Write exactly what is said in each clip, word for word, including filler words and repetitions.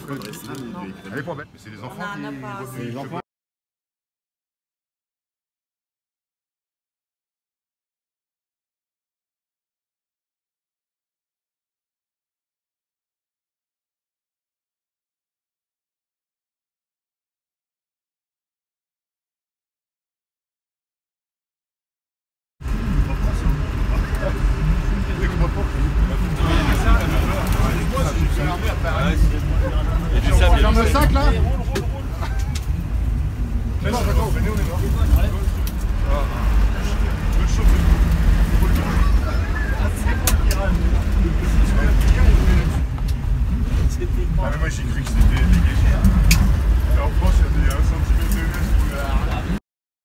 Elle est pas bête, mais c'est les enfants qui... C'est les enfants. Ferme le sac là. Mais non, d'accord, venez, on est là. Ah mais moi j'ai cru que c'était dégagé. En France il y a un centimètre de neige.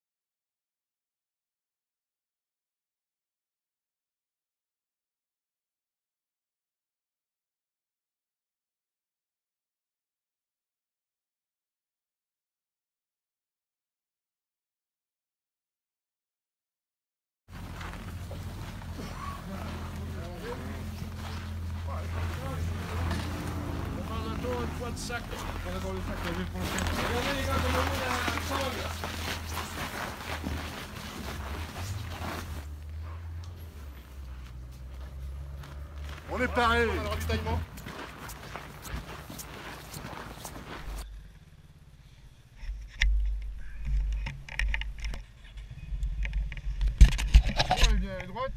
Pas de sac. On va dans le sac, la vie pour le sac. Regardez les gars, comme on a la sangle. On est paré. On a le ravitaillement. On est bien à droite.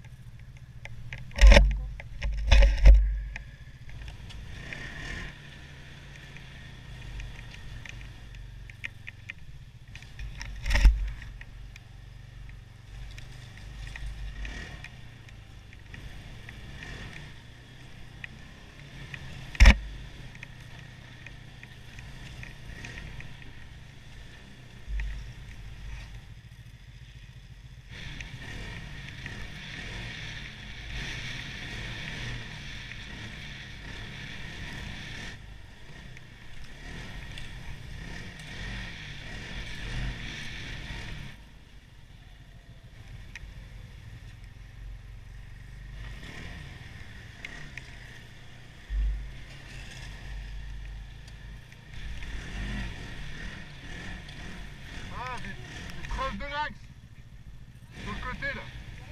De l'axe sur le côté là.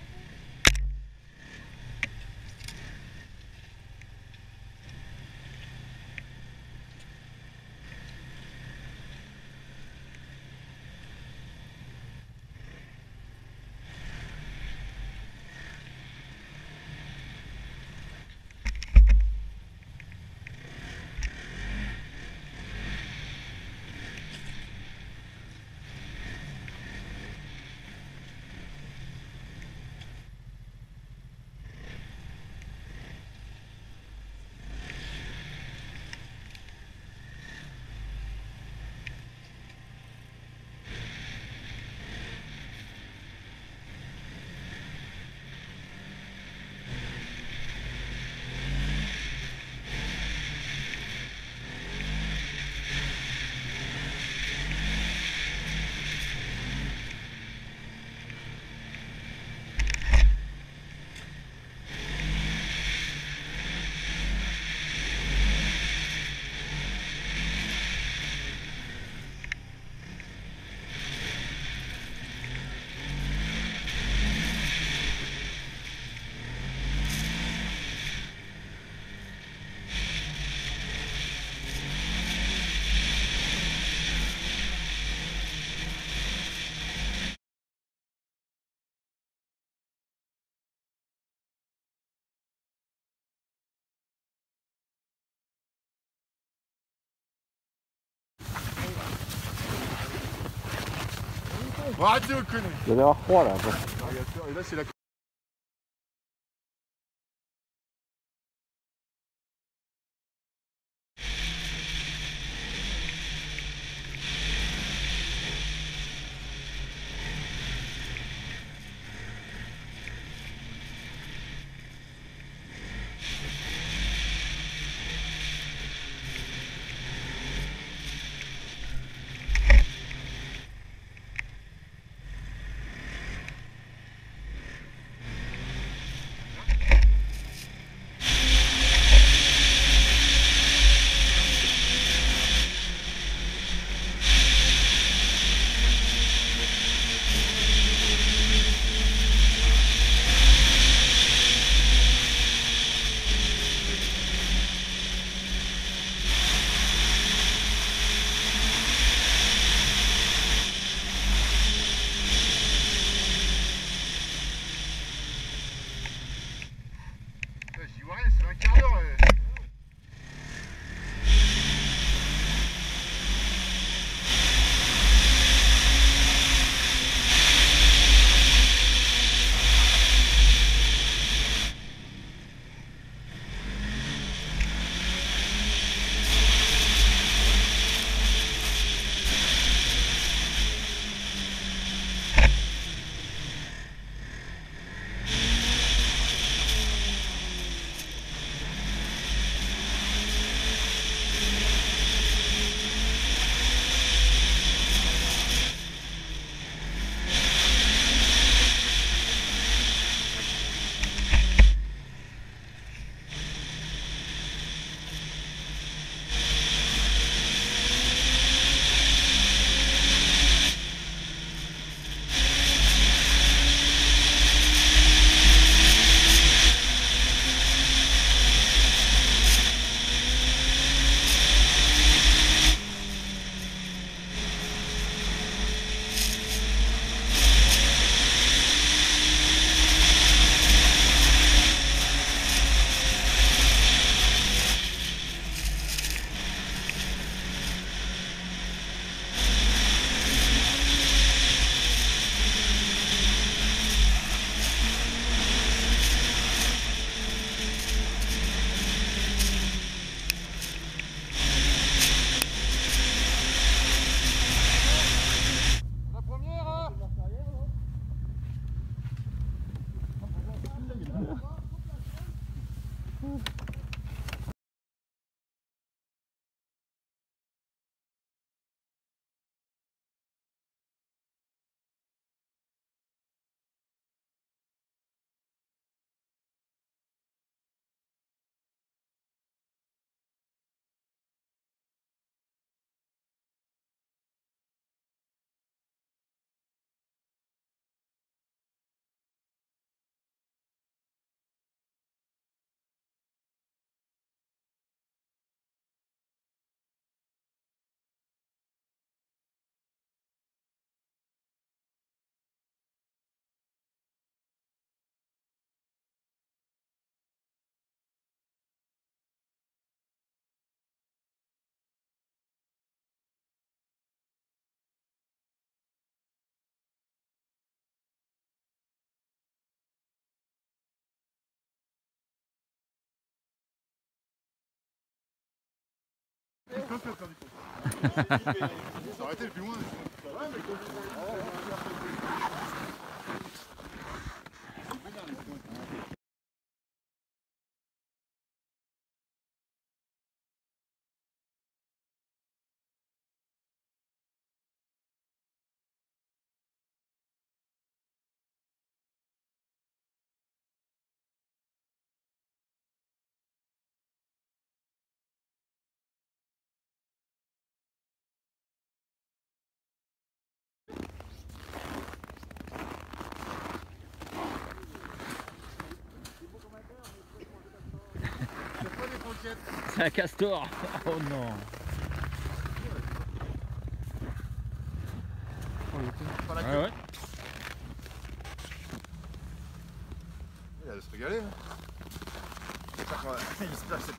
Bon, arrêtez, on le connaît. Il va y avoir froid là. Et là, c'est la Quand tu vas faire du compte. Arrêtez le plus loin. Ouais, mais C'est un castor. Oh non. Par la Ouais, queue. ouais. Il a de se régaler. Hein. J'espère qu'on va- j'espère que c'est-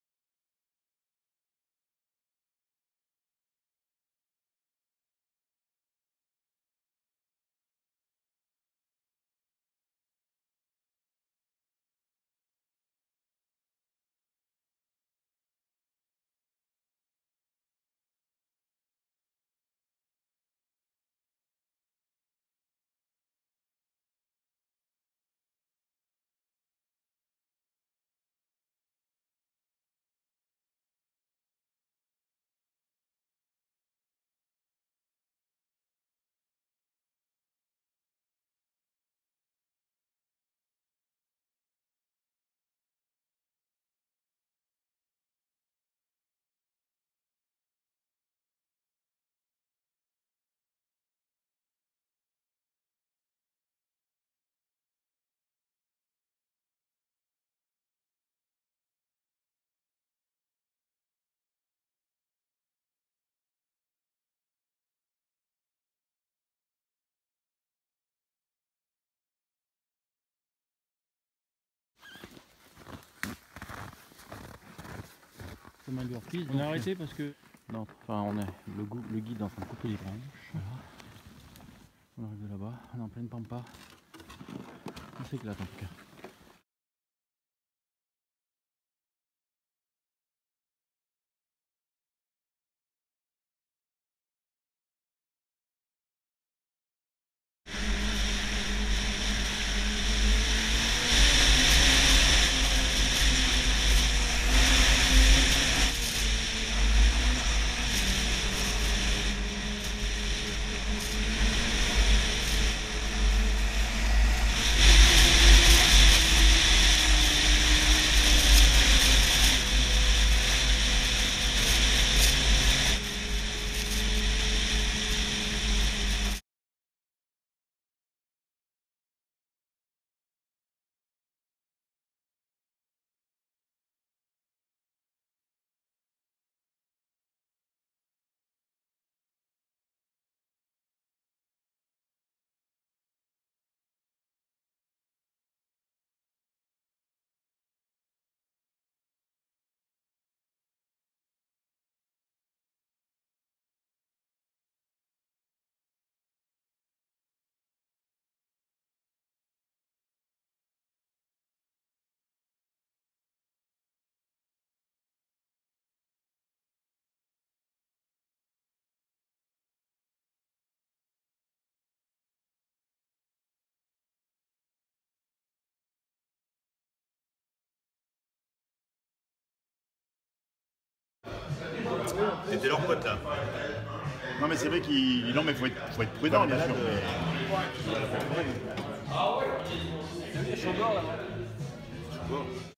Comme un beurre pisse. On a arrêté parce que. Non, enfin, on est le, goût, le guide est en train de couper les branches. Voilà. On arrive de là-bas, on est en pleine pampa. On s'éclate en tout cas. C'était leur pote là. Non mais c'est vrai qu'il. Non mais faut être, faut être prudent bien sûr. Bon.